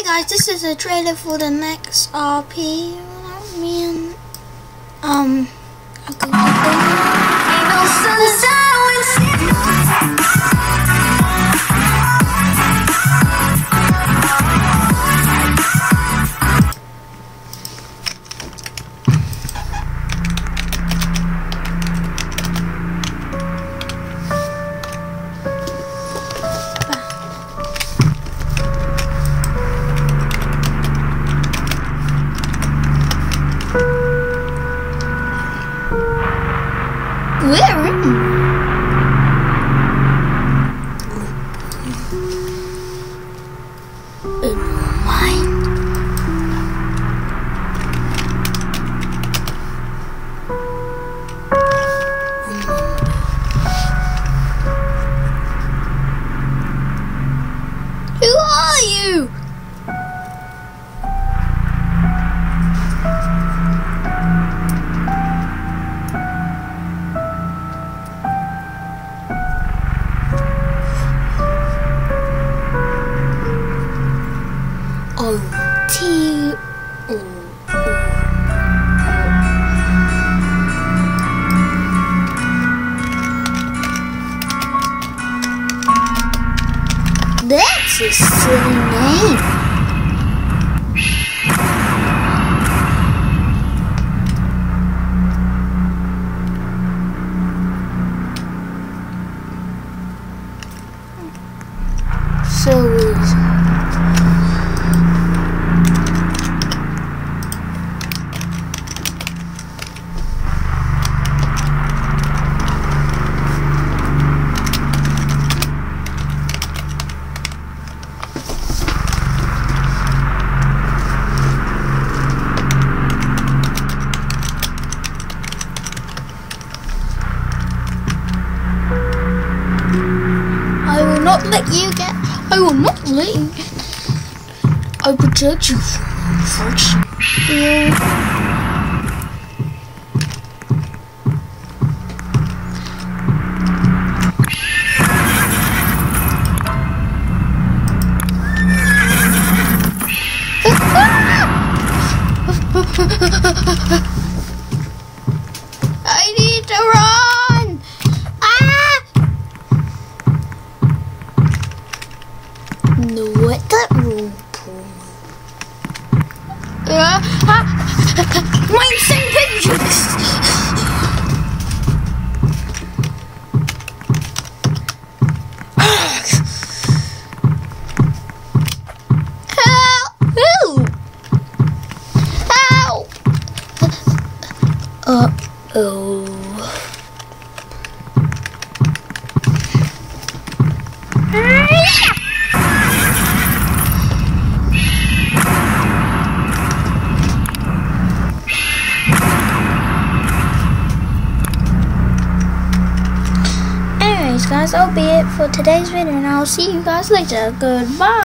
guys, this is a trailer for the next RP. I'll Who are you? That's a silly name. I will not let you. I protect you from unfortunate. I need to run! No, what that rope pull? My insane pictures! Help! Help! Uh-oh. Guys, that'll be it for today's video, and I'll see you guys later. Goodbye.